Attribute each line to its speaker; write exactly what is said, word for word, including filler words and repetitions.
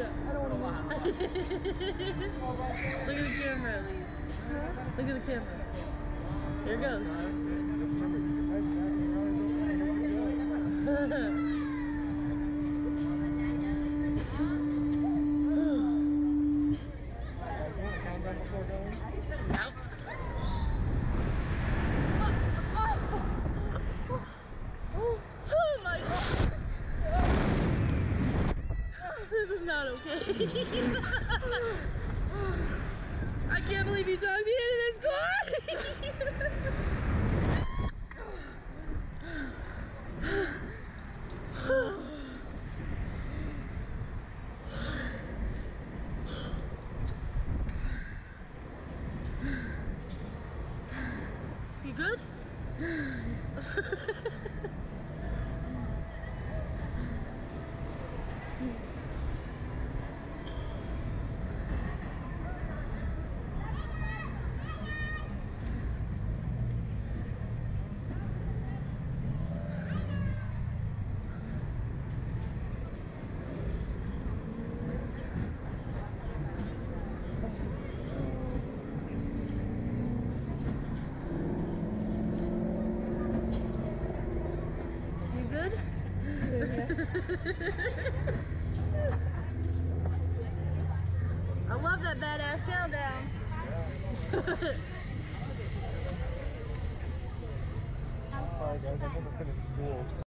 Speaker 1: I don't want to Look at the camera, Elise. Look at the camera. Here it goes. This is not okay. I can't believe you dug me into this car. You good? I love that badass countdown.
Speaker 2: Alright guys, I'm gonna finish school.